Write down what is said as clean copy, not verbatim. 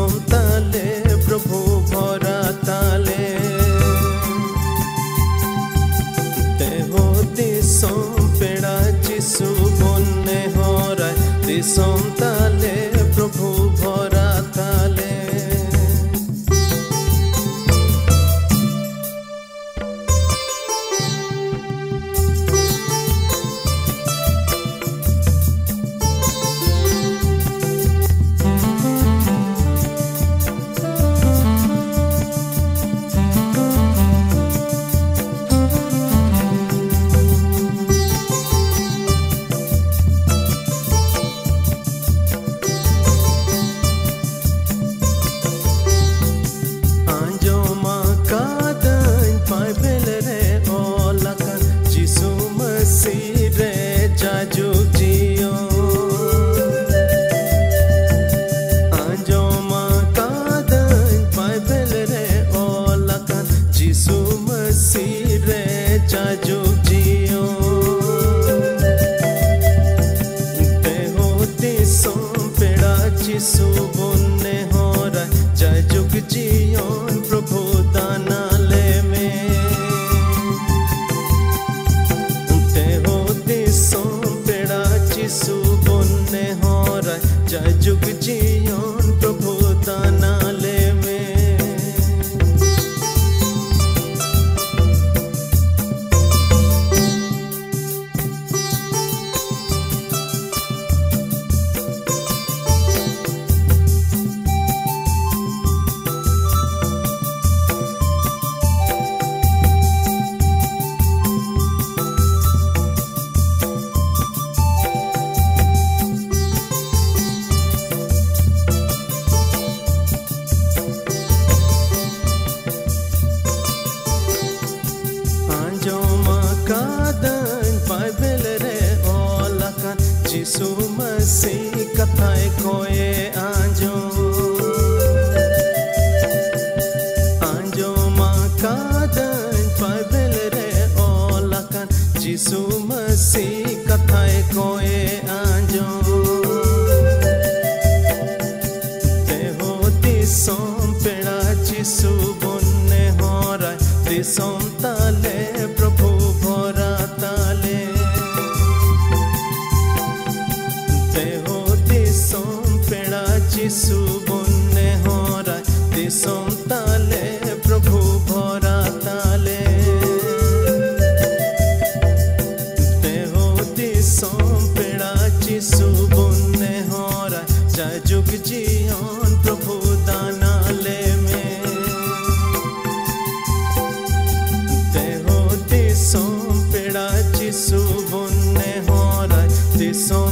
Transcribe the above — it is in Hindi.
दिसों ताले प्रभु भरा ताले तेहो दिसों पेड़ा जिसु बोने हो रहा दिसों ताले प्रभु भरा ताले जिसु बोने हो रहा जय जुग जियोन प्रभु दाना ले में ते हो दिसों पेड़ा जिसु बोने हो रहा जय जुग जियोन प्रभु दाना ले में जिसु मसीह कथाएं कोये आंजो माँ का दन बाइबल रे ओलकन जिसु मसीह कथाएं कोये आंजो ते हो दिसों पेड़ा जिसु बोने हो रहा दिसों ताले प्रभु भरा ताले जिसु बोने हो रहा दिसों ताले प्रभु भरा ताले ते हो दिसों पेड़ा जिसु बोने हो रहा जय जुग जियोन प्रभु दाना ले में ते हो दिसों पेड़ा जिसु बोने हो रहा दिसों